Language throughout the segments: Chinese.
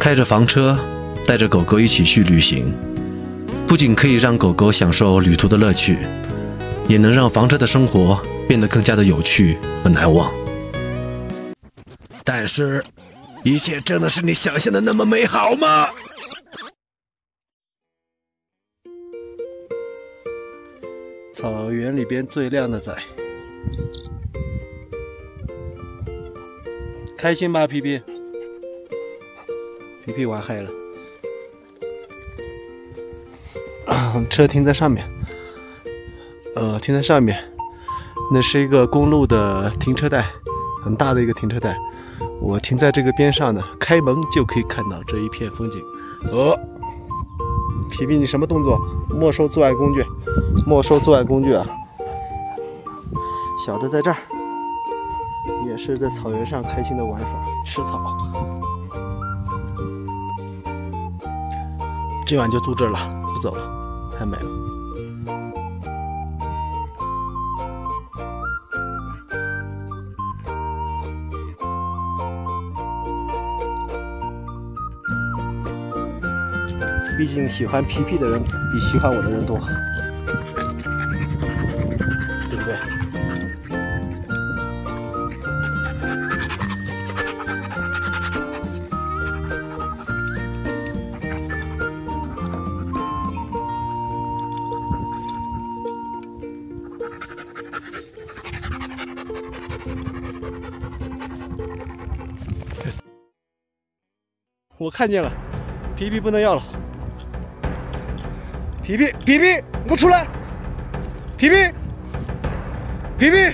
开着房车，带着狗狗一起去旅行，不仅可以让狗狗享受旅途的乐趣，也能让房车的生活变得更加的有趣和难忘。但是，一切真的是你想象的那么美好吗？ 草原里边最靓的仔，开心吧，皮皮？皮皮玩嗨了。车停在上面，停在上面，那是一个公路的停车带，很大的一个停车带。我停在这个边上呢，开门就可以看到这一片风景。皮皮，你什么动作？没收作案工具，没收作案工具啊！小的在这儿，也是在草原上开心的玩耍，吃草。今晚就住这儿了，不走了，太美了。毕竟喜欢皮皮的人比喜欢我的人多，对不对？我看见了，皮皮不能要了。皮皮，皮皮，你给我出来！皮皮，皮皮，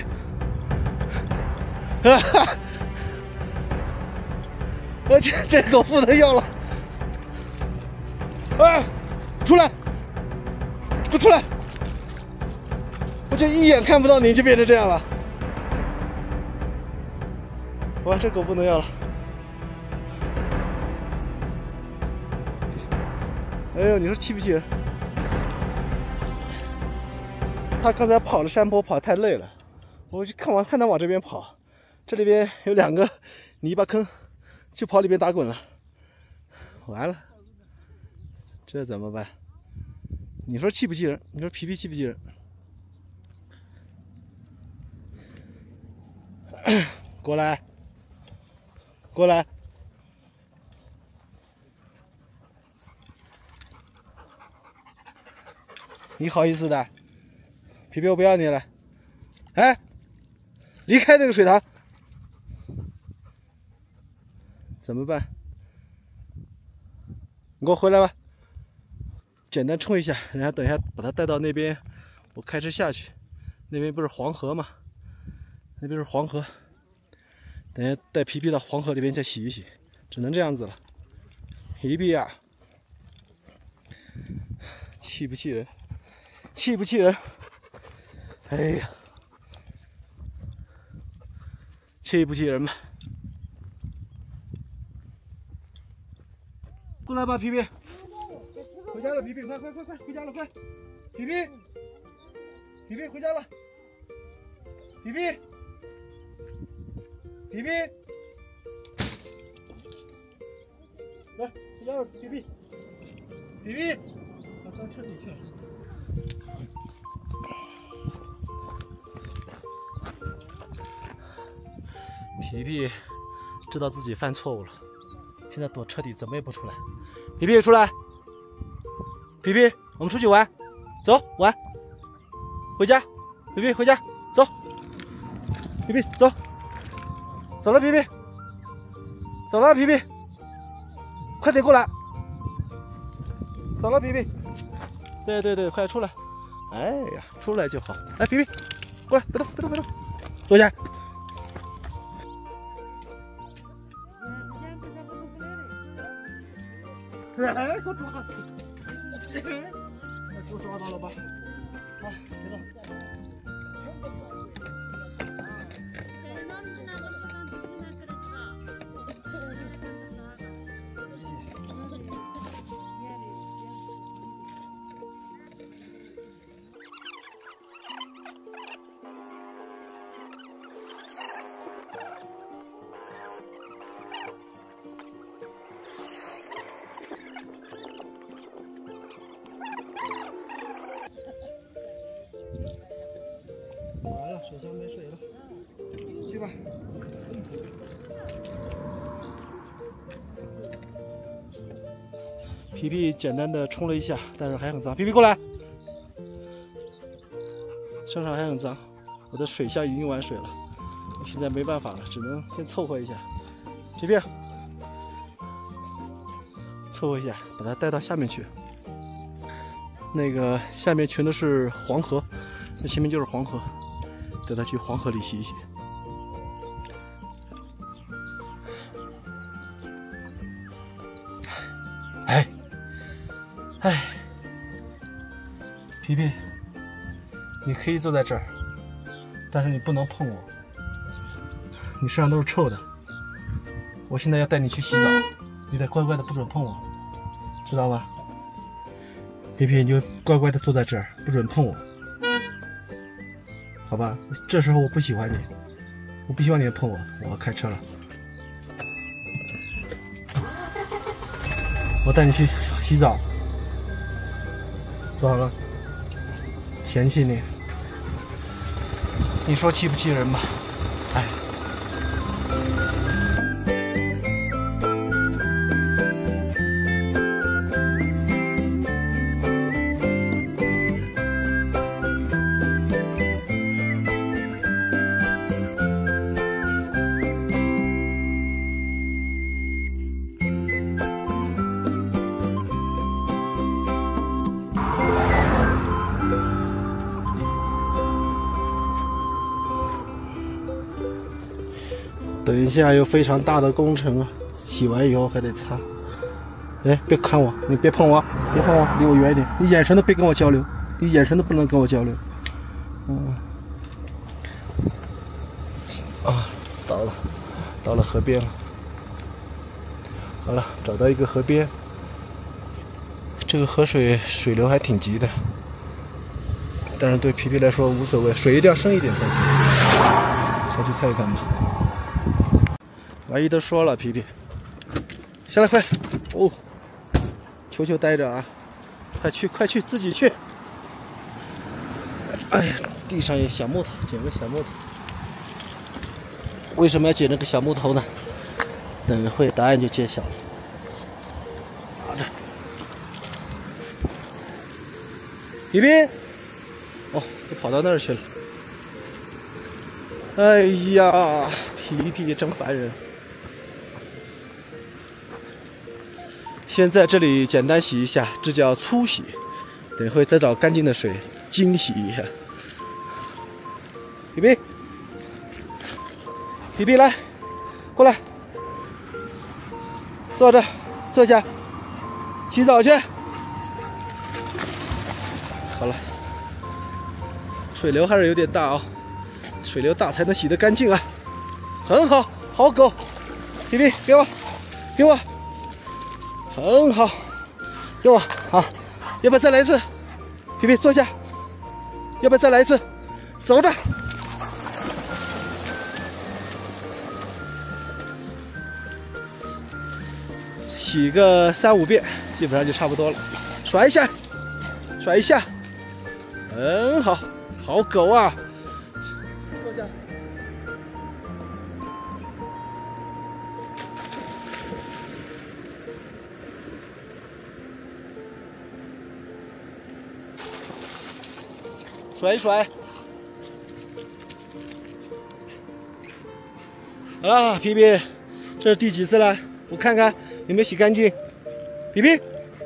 哈哈！这狗不能要了！啊，出来！给我出来！我这一眼看不到你就变成这样了。哇，这狗不能要了！哎呦，你说气不气人？他刚才跑了山坡，跑太累了，我就看他往这边跑，这里边有2个泥巴坑，就跑里边打滚了，完了，这怎么办？你说气不气人？你说皮皮气不气人？过来，过来。你好意思的？皮皮，我不要你了！哎，离开那个水塘，怎么办？你给我回来吧！简单冲一下，然后等一下把它带到那边，我开车下去。那边不是黄河吗？那边是黄河，等一下带皮皮到黄河里边再洗一洗，只能这样子了。皮皮呀，气不气人？气不气人？哎呀，气不气人吧？过来吧，皮皮，回家了，皮皮，快快快快，回家了，快！皮皮，皮皮回家了，皮皮，皮皮，来回家了，皮皮，皮皮，我钻车底去了。皮皮知道自己犯错误了，现在躲车底，怎么也不出来。皮皮出来，皮皮，我们出去玩，走玩，回家，皮皮回家，走，皮皮走，走了，皮皮，走了，皮皮，快点过来，走了，皮皮，对对对，快出来，哎呀，出来就好，来，皮皮，过来，别动，别动，别动，坐下。哎，给我抓！给我抓到了吧？啊，别动！ 皮皮简单的冲了一下，但是还很脏。皮皮过来，身上还很脏，我的水箱已经完水了，我现在没办法了，只能先凑合一下。皮皮，凑合一下，把它带到下面去。那个下面全都是黄河，那前面就是黄河，带它去黄河里洗一洗。哎，皮皮，你可以坐在这儿，但是你不能碰我，你身上都是臭的。我现在要带你去洗澡，你得乖乖的不准碰我，知道吧？皮皮，你就乖乖的坐在这儿，不准碰我，好吧？这时候我不喜欢你，我不希望你碰我，我要开车了。我带你去洗澡，坐好了。嫌弃你，你说气不气人吧？哎。等一下有非常大的工程啊，洗完以后还得擦。哎，别看我，你别碰我，别碰我，离我远一点。你眼神都别跟我交流，你眼神都不能跟我交流。到了河边了。好了，找到一个河边，这个河水水流还挺急的，但是对皮皮来说无所谓，水一定要深一点才行。下去看一看吧。万一都说了，皮皮，下来快！哦，求求待着啊！快去，自己去！哎呀，地上有小木头，捡个小木头。为什么要捡那个小木头呢？等会答案就揭晓了。拿着，皮皮，哦，都跑到那儿去了。哎呀，皮皮真烦人。先在这里简单洗一下，这叫粗洗。等会再找干净的水精洗一下。皮皮，皮皮来，过来，坐下，洗澡去。好了，水流还是有点大啊，水流大才能洗得干净啊。很好，好狗，皮皮给我，很好，给我好，要不要再来一次？皮皮坐下，要不要再来一次？走着。洗个3、5遍，基本上就差不多了。甩一下，很好，好狗啊！坐下。甩一甩。好了，皮皮，这是第几次了？我看看有没有洗干净。皮皮，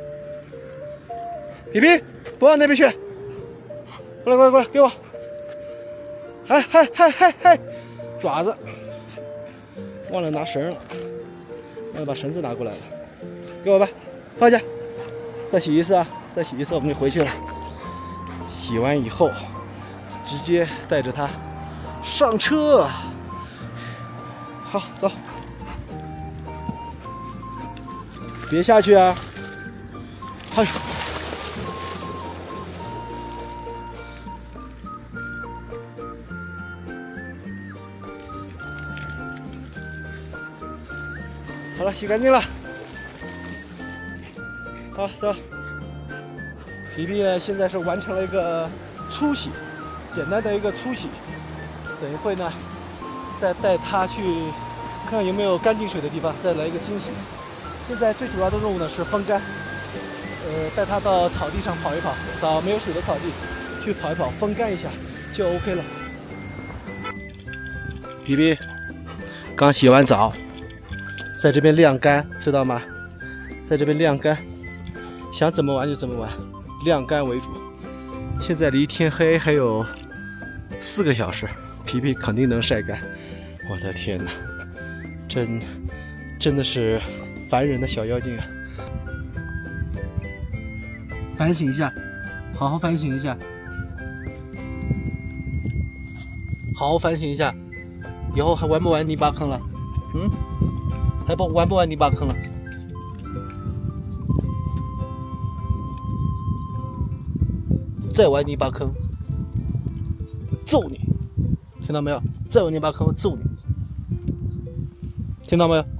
不往那边去。过来，给我。嗨，爪子，忘了拿绳了，忘了把绳子拿过来了。给我吧，放下。再洗一次啊，我们就回去了。洗完以后，直接带着它上车。好，走。别下去啊！哎呦，好了，洗干净了。好，走。皮皮呢，现在是完成了一个粗洗，简单的一个粗洗。等一会呢，再带它去看看有没有干净水的地方，再来一个清洗。现在最主要的任务呢是风干， 带它到草地上跑一跑，找没有水的草地去跑一跑，风干一下就 OK 了。皮皮刚洗完澡，在这边晾干，知道吗？在这边晾干，想怎么玩就怎么玩，晾干为主。现在离天黑还有4个小时，皮皮肯定能晒干。我的天哪，真的是烦人的小妖精啊！反省一下，好好反省一下，好好反省一下，以后还玩不玩泥巴坑了？还玩不玩泥巴坑了？再玩泥巴坑，揍你！听到没有？再玩泥巴坑，我揍你！听到没有？